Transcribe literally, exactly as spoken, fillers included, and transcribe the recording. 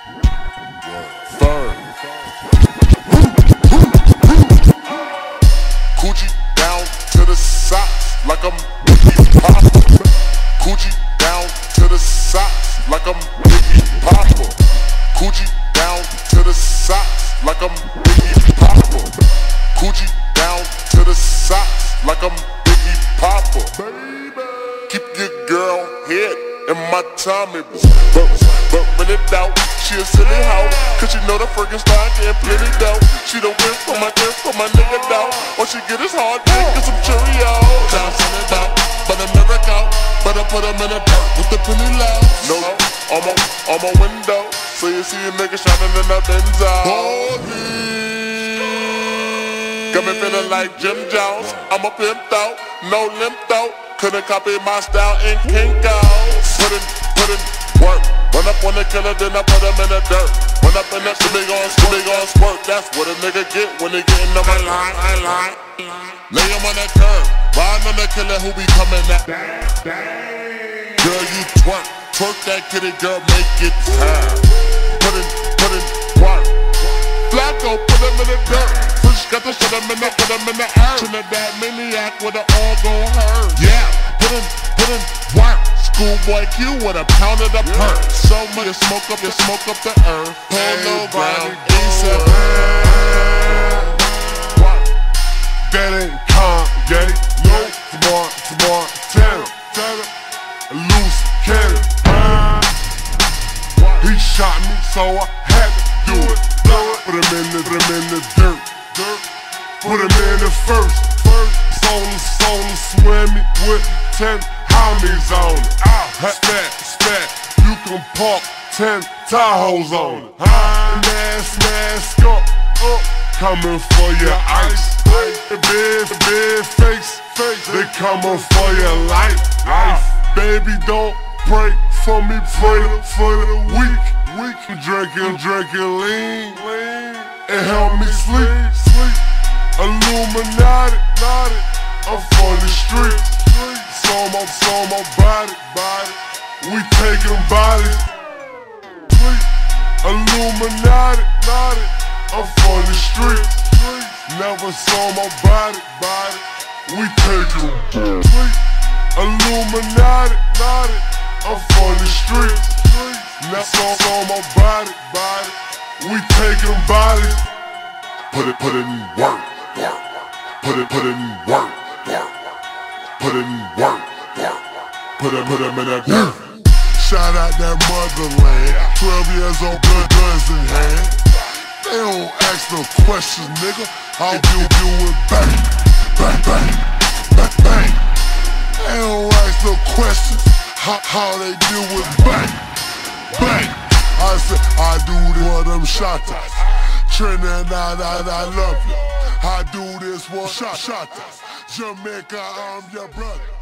Firm. Coochie down to the socks like I'm Biggie Popper. Coochie down to the socks like I'm Biggie Popper. Coochie down to the socks like I'm Biggie Popper. Coochie down to the socks like I'm Biggie Popper. Baby, keep your girl head in my tummy, but but when it doubt, she a silly hoe, cause she know the friggin' style getting plenty dough. She don't win for my gift for my nigga doubt. All she get is hard dick and some Cheerios. Down in the doubt, but a miracle, but I put him in the dirt with the penny low. No, on my, on my window, so you see a nigga shining in that Benzo. Got me feeling like Jim Jones. I'm a pimp though, no limp though. Couldn't copy my style in Kinko's. Put in, put in work. Run up on the killer, then I put him in the dirt. Run up in that shit, they gon' shit, they gon' squirt. That's what a nigga get when they get into my line, I line. Lay him on that curb, ride on the killer who be coming at. Girl, you twerk, twerk that kitty, girl, make it turn. Put in, put in work. Flacco, put him in the dirt. Push, got the shit, him in the, put him in the earth. Trinidad maniac with an all gon' hurt. Yeah, put in, put in work. Schoolboy Q with a pound of the perk. So much you smoke up, you smoke up the earth. Polo ground, decent. That ain't Kanye. No, smart, smart, tell him. A loose cannon. He shot me, so I had to do it. Put him in the, put him in the dirt. Put him in the first. First, solar, solar, swimming with ten homies on it. Spat, spat, you can park ten Tahoes on it. Mask, mask up, up, coming for your ice. Big, big face, face, they coming for your life. Life, baby, don't pray for me, pray for the weak. Weak, drinking, drinking lean, lean, and help me sleep, sleep. Illuminati, I'm for the streets. So my, so my body, body, we taking bodies. Sleep. Illuminati, I'm for the streets. Never saw my body, body, we taking sleep. Illuminati, I'm for the streets. Never saw my body, body, we taking bodies. Put it, put it in work, work. Put it, put it in work, work. Put it in work, work. Put it, put him in that dirt. Shout out that motherland. Twelve years old, good guns in hand. They don't ask no questions, nigga. How you do it? Bang, bang, bang, bang, bang. They don't ask no questions. How, how they do it? Bang, bang. I said I do this for them shotters. Trinidad, I, I love you. I do this for shot shotters. Jamaica, I'm your brother.